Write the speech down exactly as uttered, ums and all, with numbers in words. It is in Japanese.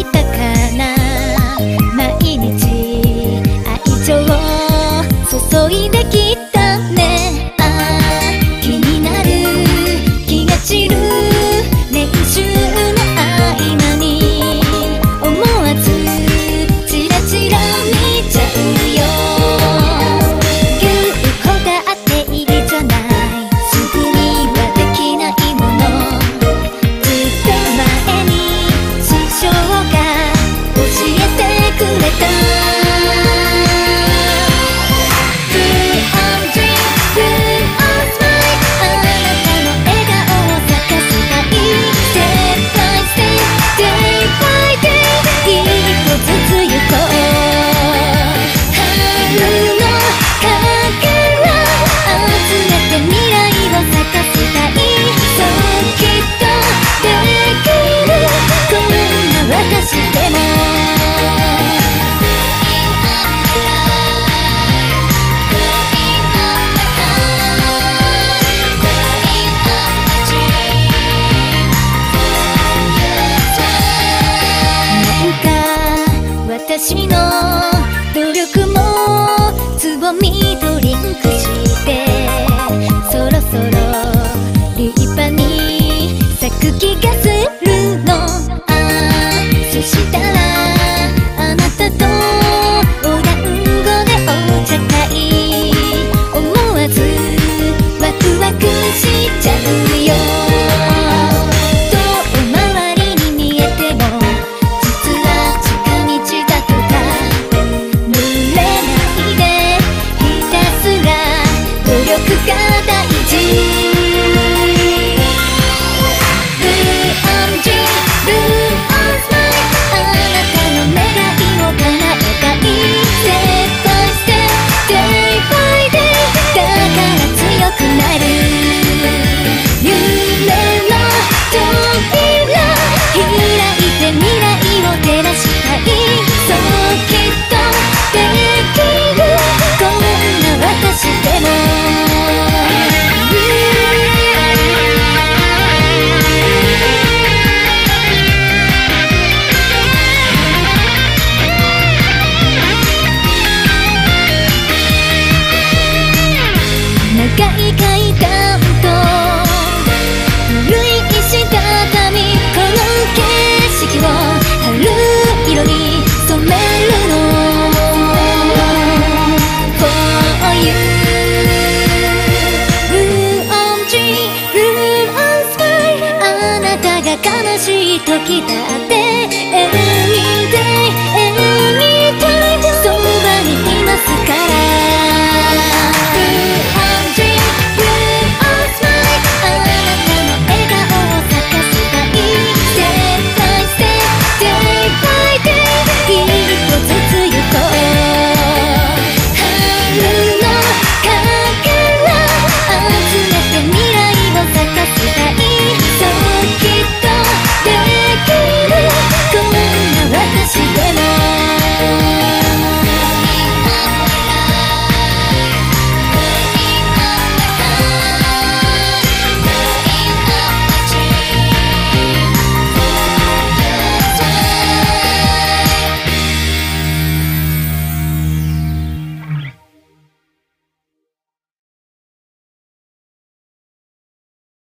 したかな。毎日愛情を注いできたね。ああ気になる気が散る練習の合間に思わずチラチラ見ちゃうよ。言うことあっていいじゃない、すぐにはできないもの。ずっと前に師匠が教えてくれた。私の努力もつぼみとリンクして、そろそろ立派に咲く気がするの。ああそしたらあなたとお団子でお茶会、思わずワクワクしちゃうよ。時だ